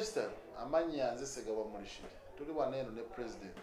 Minister amanyi yanze Segaba Mulishiri tuli waneno ne president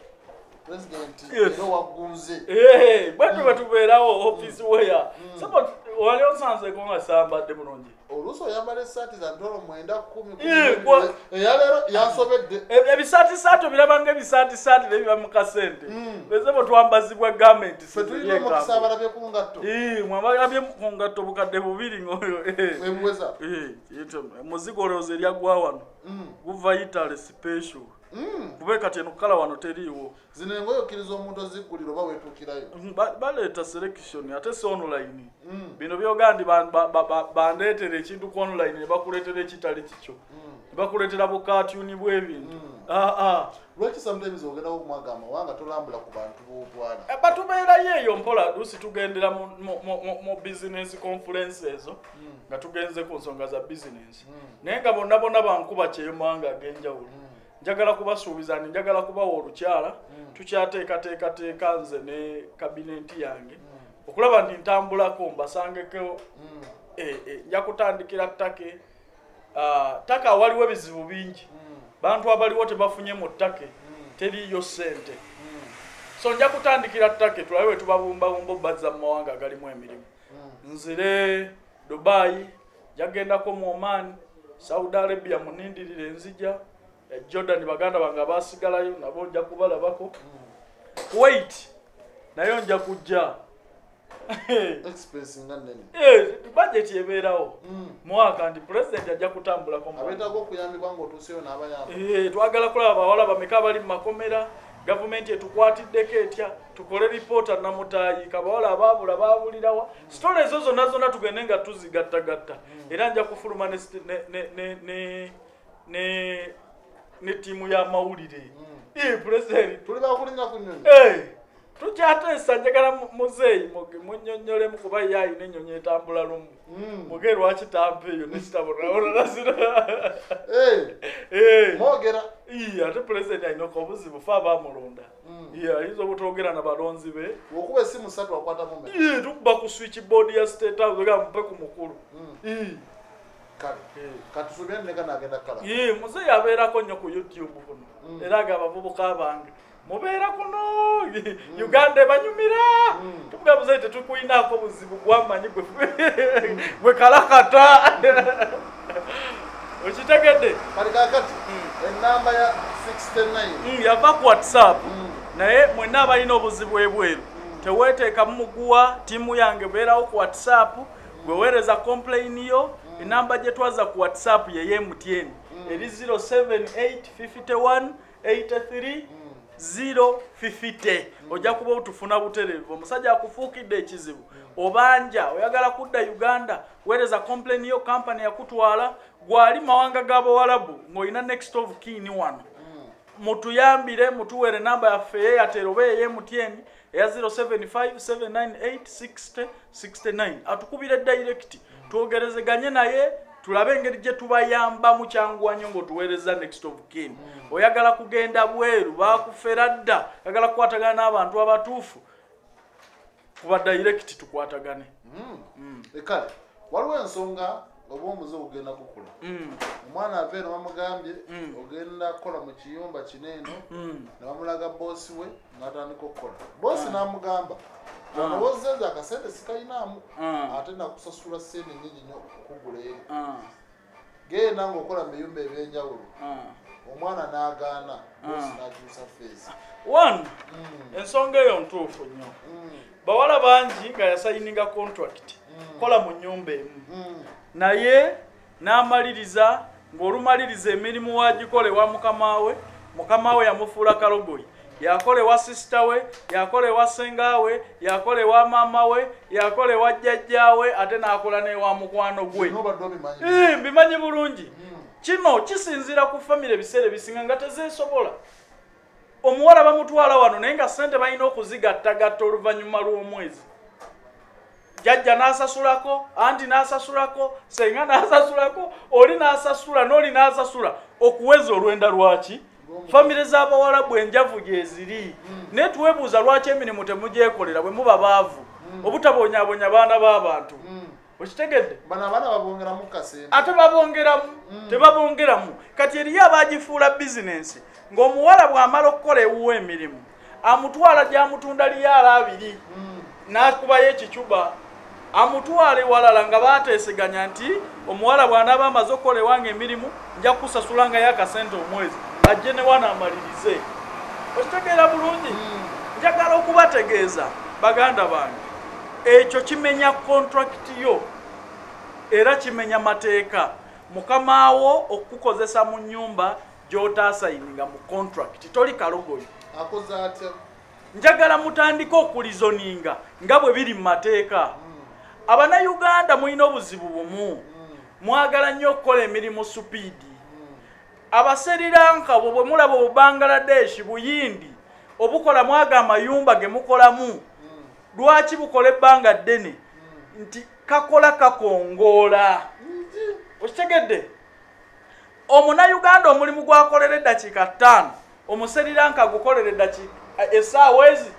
ero wagunze bwatu batubeerawo office weya sabo wali osanze ko ngasambadde bulungi oluso yambale saati za $9 10 eyalero yasobedde ebisaati saati birabanga ebisaati saati nebiba mu kasente beze bo twambazibwa government fetulina mu kusabala bye ku ngatto mwambala bye ku ngatto bukadde bubiri ngoyo emweza yito muzigo roze lya gwa wano guva Italy special kube kati eno kala wano teriiwo zino ngoyo kirizo omuntu oziguliro bawetukirayo baleeta selection ate si online bino byogandi bandeetere ekintu ku online ne bakuleetera ekitali kikyo ne bakuleetera bukatyuni bw'ebintu lwaki sometimes ogenda okumaga amawanga tolambula ku bantu b'obwana batubeerayo eyo mpola lusi tugendera mu business conference ezo nga tugenze ku nsonga za business naye nga bonna bonna bankuba kyemanga ag'enjawulo njagala kubasuubiza njagala kubawa olukyala tukyateekateeka nze ne kabineti yange okulaba nti ntambulako mbasangeko nja kutandikira ttake ttaka waliwo ebizibu bingi bantu abaliwo tebafunye mu ttake teriyo ssente so nja kutandikira ttake tulabe we tubabumbabumba bazza mu mawanga agalimu emirimu nzire Dubai jagendako mu Oman Saudi Arabia munindirire nzija Jordan baganda banga basigalayo nabo nja kubalabako Kuwait nayo nja kujja expense ngannene budget yebeerawo mwaka ndi president ajja kutambula ko abetako kuyambibwa ngo tusiyo n'abayamba twagala kulaba bawala bameka bali mu makomera government etukwatiddeko etya tukole reporter na mutayi kabawala ababula babulirawa stories ezo nazo tugende nga tuzigattagatta era nja kufuluma ne timu ya mawulire president tuli bakulinga kunyonyi tukyatesa njagala muzeeyi munnyonnyole mu kuba yayi n'ennyonyi etambula lumu muge lwaki tampeeyo nekitabonaonanazira mwogera ate president alina obuzibu fe abamulonda ayinza obutogera na balonzi be okuba essimu 3 akwata mume tukuba ku switchboard ya state house ga mpe ku mukulu katusubire neka nagenda kala muzeeyi abeerako nnyo ku YouTube kuno era aga abavubuka bange mubeera kuno Uganda banyumira tukuga muzeeyi tetukuyinaako buzibu gwamanyi gwe kalakata okitegedde kali kakati enamba ya 69 yava ku WhatsApp naye mwenna abalina obuzibu ebweru teweeteekamu muguwa tiimu yange beerawo ku WhatsApp gweweereza complain yo enamba gye twaza ku WhatsApp ye MTN eri 0785183 ojja kuba otufuna butereevu omusajja akufuukidde ekizibu obanja oyagala kudda Uganda weereza complain yo company yakutwala gwali mawanga g'Abawarabu ng'olina next of kin wano mutuyambire mutuwere namba yaffe Airtel oba ye MTN eya 0757986069 atukubire direct twogerezeganye naye tulabe engeri gye tubayamba mu kyanguwa nnyo ng'otuweereza next of kin oyagala kugenda bweru bakufera dda oyagala kukwatagana n'abantu abatuufu kuba direct tukwatagane ekale waliwo ensonga oba omuze ogenda kukula omwana aveeno bamugambye ogenda kukola mu kiyumba kineeno ne bamulaga boosi we n'atandika okukola boosi n'amugamba olowoozenze akasente sikalinaamu ate nakusasula sente nyingi nnyo okugula eri genda ng'okola mu biyumba ebyenjawulo omwana n'agaana boosi n'akyusa feesi ensonga eyo ntuufu nnyo bawala bangi nga yasayininga contract kola mu nnyumba emu naye n'amaliriza ng'olumaliriza emirimu wagikole wa mukama we yamufuula kalogoyi yakole wa sister we yakole wa senga we yakole wa mama we yakole wa jjajja we ate n'akola ne wa mukwano gwe mbimanyi bulungi kino kisinziira ku famire ebiseera ebisinga nga tezeesobola omuwala bamutwala wano naye nga ssente balina okuzigattagatta oluvannyuma lw'omwezi jjajja n'asasulako anti n'asasulako senga n'asasulako oli n'asasula n'oli n'asasula okuweza olwenda lwaki famire z'Abawarabu enjavu gyeziri naye tuweebuuza lwaki emirimu temugyekolera bwe muba baavu obutabonyabonya baana b'abantu okitegedde bana babongeramu kasente ate babongeramu tebabongeramu kati eriyo abagifuula bizinensi ng'omuwala bw'amala okukola ewuwa emirimu amutwala gy'amutunda liyaala 2 n'akubayo ekicuba amutwala ewalala nga baateeseganya nti omuwala bw'anaaba amaze okukola ewange emirimu nja kusasula nga yakasente omwezi ajje ne wanaamalirize okitegeera bulungi njagala okubategeeza baganda bange ekyo kimenya kontrakiti yo era kimenya mateeka mukamawo okukozesa mu nyumba gy'otaasayininga mu kontrakiti toli kalogoyo akoze atya njagala mutandika okulizoninga nga bwe biri mu mateeka Abanayuganda mulina obuzibu bumu mwagala nnyo okukola emirimu supiidi Abaserilanka bwe mulaba Bangladesh Buyindi obukola mwaga amayumba ge mukolamu lwaki bukola ebbanga ddene nti kakola kakongola okitegedde Omunayuganda omulimu gwakolera eddakiika 5 Omuserilanka gukolera eddakiika essaawa ezi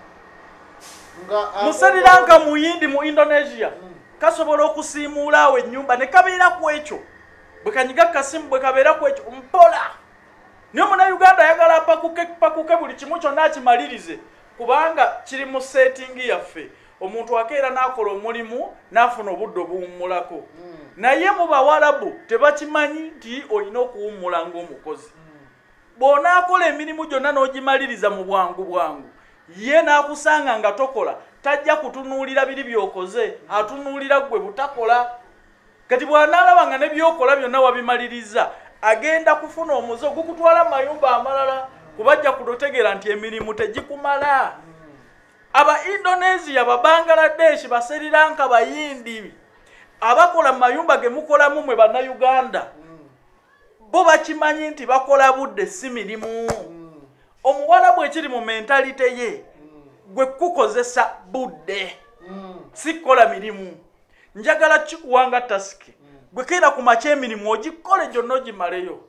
Muserilanka Muyindi mu Indonesia kasobola okusiimuula awo ennyumba ne kabeera ku ekyo bwe kanyiga kasimu bwe kabeera ku ekyo mpola niyo Omunayuganda ayagala apakuke buli kimu kyonna akimalirize kubanga kiri mu settingi yaffe omuntu akeera n'akola omulimu n'afuna obudde obuwummulako naye mu Bawarabu tebakimanyi nti olina okuwummula ng'omukozi bw'onaakola emirimu gyonna n'ogimaliriza mu bwangu ye n'akusanga nga tokola tajja kutunuulira biri by'okoze atunuulira gwe butakola kati bw'anaalaba nga ne by'okola byonna wabimaliriza agenda kufuna omuze ogukutwala mu mayumba amalala kubajja kutotegeera nti emirimu tegikumala Aba Indonesia Bangladesh Baserilanka Bayindi abakola mu mayumba ge mukolamu mwe Bannayuganda bo bakimanyi nti bakola budde si mirimu omuwala bwe kiri mu mentalite ye gwe kukozesa budde si kola mirimu njagala kikuwanga tasiki gwe keera ku makya emirimu ogikole gyonna ogimaleyo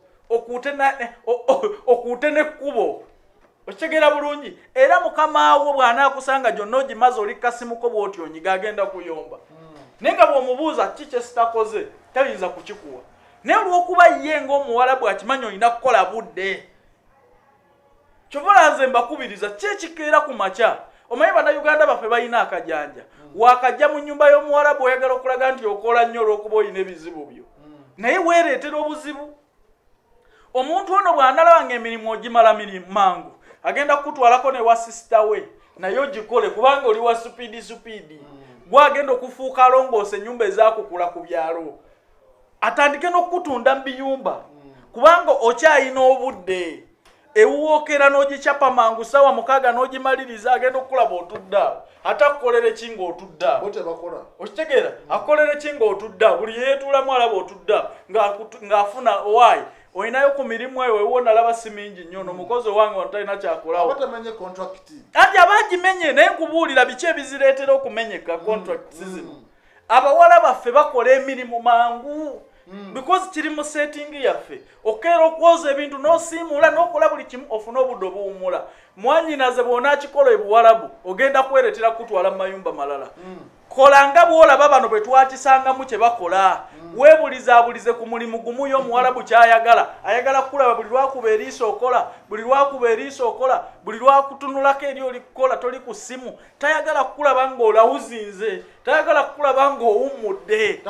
okuute n'ekkubo okitegeera bulungi era mukamaawo bw'anaakusanga gyonna ogimaze oli kasimuko bw'oti onyiga agenda kuyomba naye nga bw'omubuuza kiki ekitakoze tayinza kukikuwa naye olw'okuba ye ng'omuwala bw'akimanyi olina kukola budde kyova nze mbakubiriza ki ekikeera ku makya omanyi Bannayuganda baffe balina akajanja wakajja mu nnyumba y'omuwala bw'oyagala okulaga nti okola nnyo olw'okuba olina ebizibu byo naye weereetera obuzibu omuntu ono bw'anaalaba ng'emirimu ogimala mangu agenda kukutwalako ne wa sisita we naye ogikole kubanga oli wa supiidi gwagenda okufuuka alongoose ennyumba ezaakukula ku byalo atandike n'okutunda mu biyumba kubanga okyayina obudde ewuwookera n'ogicapa mangu ssaawa 6 n'ogimaliriza agenda okukulaba otudda ate akukolera eki ng'otudda okitegeera akukolera eki ng'otudda buli yeetuulamu alaba otudda ng'afuna owaayi olinayo ku mirimu eyo ewo nalaba si mingi nnyo n'omukozi owange wano talina kyakolawo anti abagimenye naye nkubuulira biki ebizireetera okumenyeka contracts zino abawala baffe bakola emirimu mangu because kiri mu setting yaffe okeera okwoza ebintu n'osiimuula n'okola buli kimu ofuna obudde obuwummula mwanyinaze bw'onaakikola ebuwalabu ogenda kwereetera kutwala mu mayumba malala kola nga bw'olaba bano bwe twatisangamu kye bakola weebulizaabulize ku mulimu gumu y'omuwalabu ky'ayagala ayagala kukulaba buli lwakuba eriiso okola buli lwakuba eriiso okola buli lwakutunulako eri oli kukola toli ku ssimu tayagala kukulaba ng'olawuzinze tayagala kukulaba ng'owummudde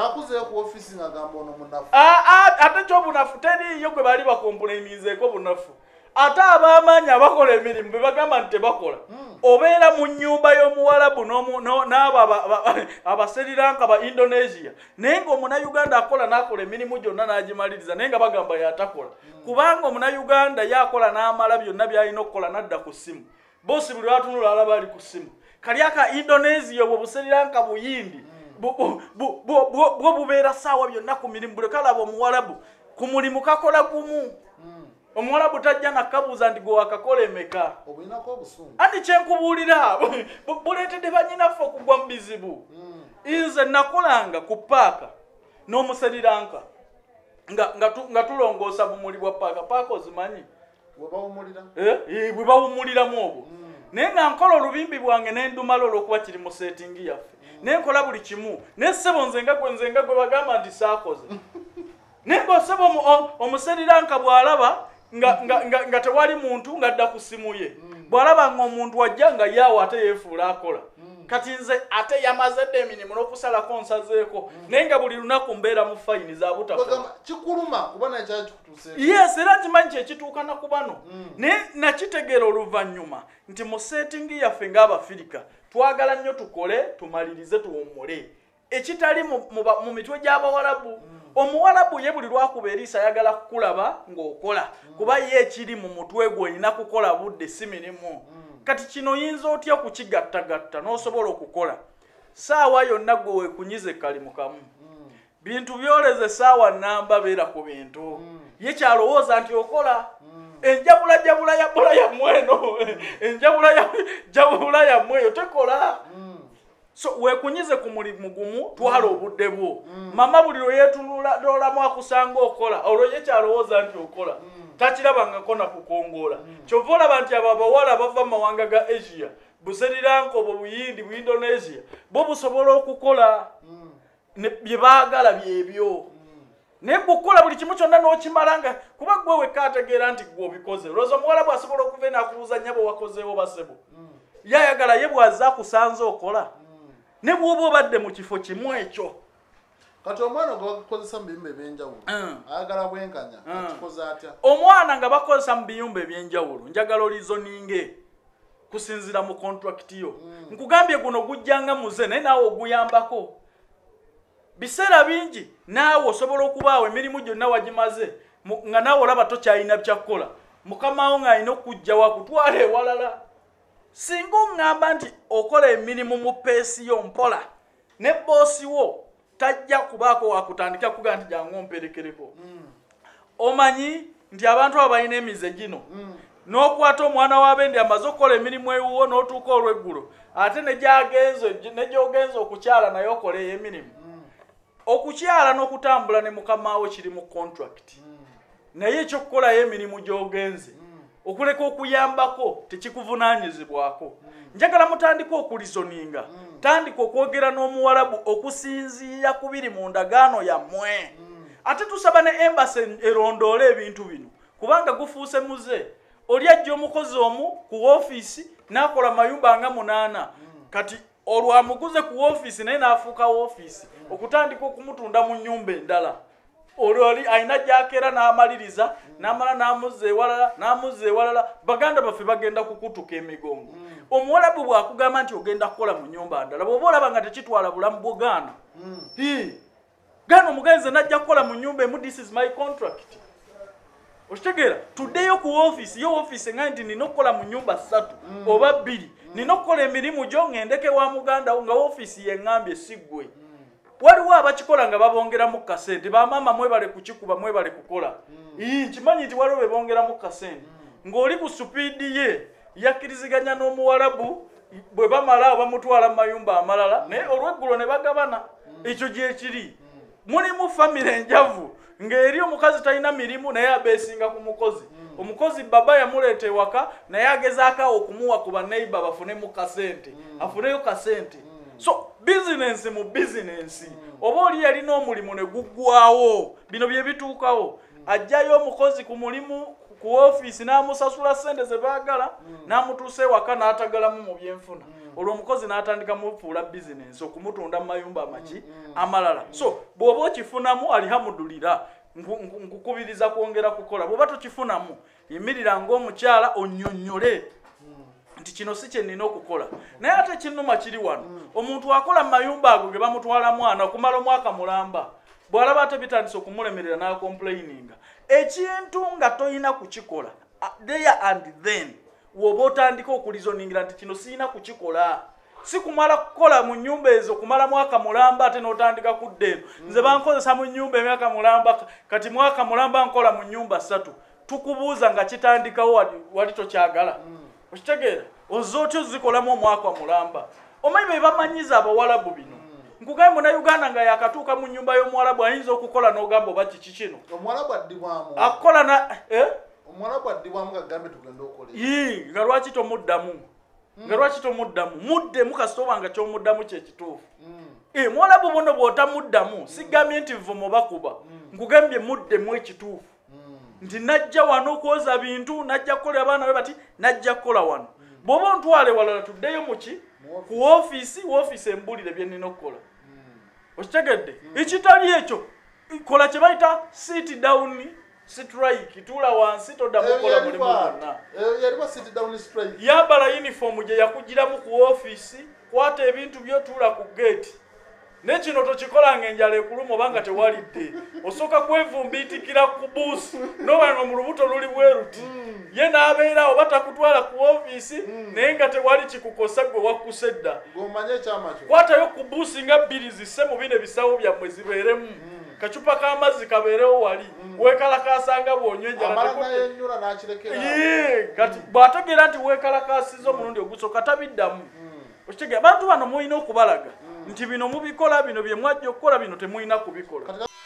ate ky'obunafu teriiyo gwe baali bakompuleminzeeko bunafu ate ab'amaanyi abakola emirimu be bagamba nti tebakola obeera mu nnyumba y'omuwalabu n'abo Abaserilanka ba Indonesia naye ng'Omunayuganda akola n'akola emirimu gyonna n'agimaliriza naye nga bagamba yatakola kubanga Omunayuganda yakola n'amala byonna by'alina okukola n'adda ku ssimu boosi buli lwatunula alaba ali ku ssimu kali aka Indonesia obwo Buserilanka Buyindi bwo bubeera ssaawa byonna ku mirimu buli kalaba omuwalabu ku mulimu kakola gumu Omuwalabu tajja nakabuuza nti gwe wakakola emeka anti kyenkubuulira buleetedde bannyinaffe okugwa mu bizibu nze nakolanga ku paaka n'Omuserilanka nga tulongoosa bumuli bwa paaka ozimanyi bwe bawummuliramu obwo nenga nkola olubimbi bwange n'endumala olw'okuba kiri mu setting yaffe nenkola buli kimu nessebo nzenga gwe bagamba nti saakoze nenga osebo omuseriranka bw'alaba nga tewali muntu ng'adda ku simu ye bw'alaba ng'omuntu wajja nga yaawo ate yeefuula akola kati nze ate yamaze dde emirimu n'okusalako nsazeeko naye nga buli lunaku mbeera mu fayini za butakola kikuluma kuba nakyali kikutuuseeko yes era nkimanyi kyekituuka na ku bano naye nakitegeera oluvannyuma nti mu setting yaffe ng'Abafirika twagala nnyo tukole tumalirize tuwummule ekitali mu mitwe gy'Abawarabu omuwarabu ye buli lwakuba eriisa ayagala kukulaba ng'okola kuba ye ekiri mu mutwe gwe olina kukola budde si mirimu kati kino oyinza otya kukigattagatta n'osobola okukola saawa yonna gwe weekunyize kalimu kamu bintu byoleze saawa namba beera ku bintu ye kyalowooza nti okola enjabula ya bola yammwe eno enjabula yammwe eyo tekola so weekunyize ku mulimu gumu twala obudde bwo mama buli lwe yeetunulamu akusanga okola olwo ye kyalowooza nti okola takirabangako nakukongoola kyova olaba nti abo abawala bava mu mawanga ga Asia buserirankobo buyindi bu Indonesia bo busobola okukola bye baagala byebyo naye bukola buli kimu kyonna n'okimalanga kuba gwe wekka ategeera nti gwe obikoze olowooza omuwala bw'asobola okuva enaakubuuza nnyabo wakozeewo basebo yayagala ye bw'azze akusanze okola ne bw'oba obadde mu kifo kimu ekyo kati omwana gwe bakozesa mu biyumba ebyenjawulo ayagala bwenkanya akikoze atya omwana nga bakozesa mu biyumba ebyenjawulo njagala olizoninge kusinzira mu contract yo nkugambye guno gujjanga muze naye naawe oguyambako biseera bingi naawe osobola okubaawo emirimu gyonna wagimaze nga naawe olaba tokyalina byakkola mukama wo ng'alina okujja wakutwala ewalala singa oŋŋamba nti okola emirimu mu peesi yo mpola ne boosi wo tajja kubaako wakutandika kugaa nti jangu omperekereko omanyi nti abantu abo balina emize gino n'okwata omwana w'abendi amaze okukola emirimu ewuwo n'otuuka olw'eggulo ate ne gy'ogenza okukyala naye okola eyo emirimu okukyala n'okutambula ne mukama wo kiri mu contract naye ekyokukolayo emirimu gy'ogenze okuleka okuyambako tekikuvunaanyizibwako njagala mutandika okulizoninga tandika okwogera n'omuwarabu okusinziira ku biri mu ndagaano yammwe ate tusaba ne embassy erondoole ebintu bino kubanga gufuuse muze oli ajja omukozi omu ku woofiisi n'akola mayumba nga 8 kati olwamuguze ku woofiisi naye n'afuuka woofiisi okutandika okumutunda mu nnyumba endala olwo alina gy'akeera n'amaliriza n'amala n'amuzza ewalala baganda baffe bagenda kukutuka emigongo omuwarabu bw'akugamba nti ogenda kukola mu nnyumba ndala bw'oba olaba nga tekitwala bulamu bwo gaana gaana omugenzi najja kukola mu nnyumba emu this is my contract okitegeera tuddeyo ku woofiisi yo woofiisi nga nti nina okukola mu nnyumba 3 oba 2 nina okukola emirimu gyo ng'endeke wa muganda wo nga woofiisi yeŋŋambye si ggwe waliwo abakikola nga babongeramu kasente bamaama mwebale kukikuba mwebale kukola nkimanyi nti waliwo bebongeramu kasente ng'oli ku supiidi ye yakkiriziganya n'omuwarabu bwe bamala bamutwala mu mayumba amalala naye olw'eggulo ne bagabana ekyo gyekiri mulimu famire enjavu ng'eri omukazi talina mirimu naye abeesinga ku mukozi omukozi baba yamuleeta ewaka naye agezaako okumuwa ku baneiba bafunemu kasente afuneyo kasente so bizinensi mu bizinensi oba oli yalina omulimu ne guggwawo bino bye bituukawo ajjayo omukozi ku mulimu ku woofiisi n'amusasula ssente ze baagala n'amutuusa ewaka n'atagalamu mu byenfuna olwo omukozi n'atandika mufuula bizinensi okumutunda mu mayumba amaki amalala so bw'oba okifunamu alihamudulira nkukubiriza kwongera kukola bw'oba tokifunamu yimirira ng'omukyala onnyonnyole nti kino si kye nnina okukola naye ate kinnuma kiri wano omuntu akola mu mayumba ago ge bamutwala mwana okumala omwaka mulamba bw'alaba ate bitandise okumulemerera n'akomplaininga ekintu nga toyina kukikola there and then woba otandika okulizoningira nti kino siyina kukikola si kumala kukola mu nnyumba ezo kumala mwaka mulamba ate n'otandika kudda eno nze bankozesa mu nnyumba emyaka mulamba kati mwaka mulamba nkola mu nnyumba 3 tukubuuza nga kitandikawo wali tokyagala okitegeera ozze otyo zikolamu omwaka mulamba omanyi be bamanyiza abawalabu bino nkugambe Munnayuganda nga yakatuuka mu nnyumba y'omuwalabu ayinza okukola n'ogamba oba kiki kino omuwalabu addibwamu akola na omuwalabu addibwamu gagambe tugenda okola nga lwaki tomuddamu nga lwaki tomuddamu muddemu kasitobanga kyomuddamu kyekituufu mwolabu bono bw'otamuddamu sigambye nti nvumo bakuba nkugambye muddemu ekituufu nti najja wano okwoza bintu najja kukolera abaana be bati najja kukola wano bw'oba ontwale walala tuddeyo muki ku woofiisi embulire bye nnina okukola okitegedde ekitali ekyo kola kye bayita sit down strike tuula wansi toddamu kukola mulimu gwonna yambala uniform gye yakugiramu ku woofiisi kwata ebintu byotuula ku geeti nekino tokikolanga enjala ekuluma obanga tewalidde osooka kwevumbiitikira ku buusi nobanga mu lubuto luli bweruti ye n'abeera oba takutwala ku woofiisi naye nga tewali kikukosa gwe wakkuse edda kwatayo ku buusi nga bbiri zisse mu bino ebisawo byammwe zibeeremu kacupa k'amazzi kabeerewo wali weekalakaasanga bw'onywa enjala kati bw'ategeera nti weekalakaasiza omulundi ogusooka tabiddamu okitegeera abantu bano mulina okubalaga nti bino mubikola bino bye mwajja okukola bino temulina kubikola